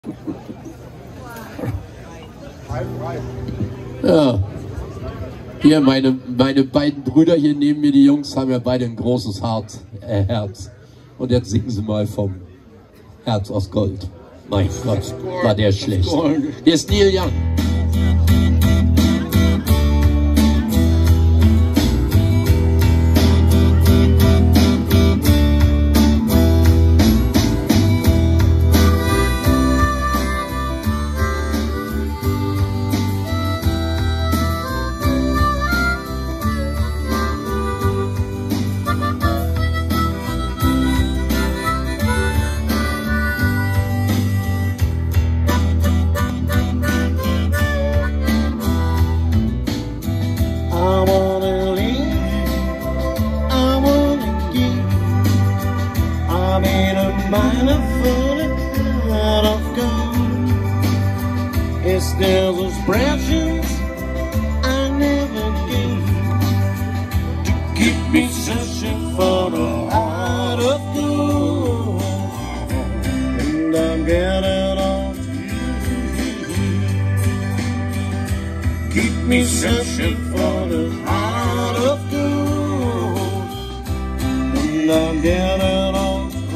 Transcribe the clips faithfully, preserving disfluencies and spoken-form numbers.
Ja. Hier, meine, meine beiden Brüder hier neben mir, die Jungs, haben ja beide ein großes Hart, äh, Herz. Und jetzt singen sie mal vom Herz aus Gold. Mein Gott, war der schlecht. Hier ist Neil Young. It's there's expressions I never gave to keep me searching for the heart of gold, and I'm getting on to you. Keep me searching for the heart of gold, and I'm getting on.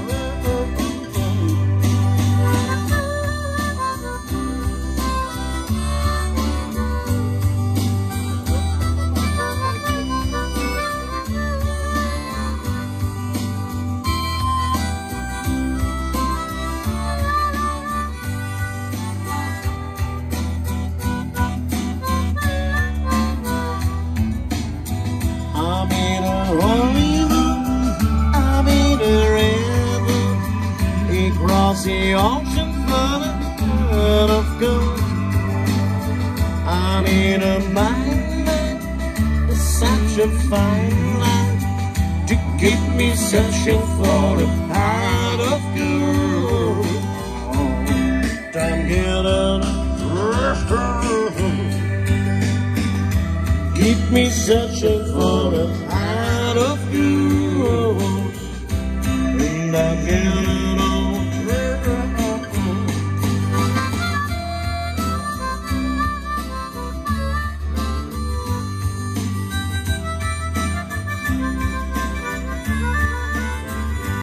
Across the ocean for the heart of gold, I'm in a mind that's such a fine line to keep me searching for the heart of gold. I'm getting keep me searching for the heart of gold, and I'm getting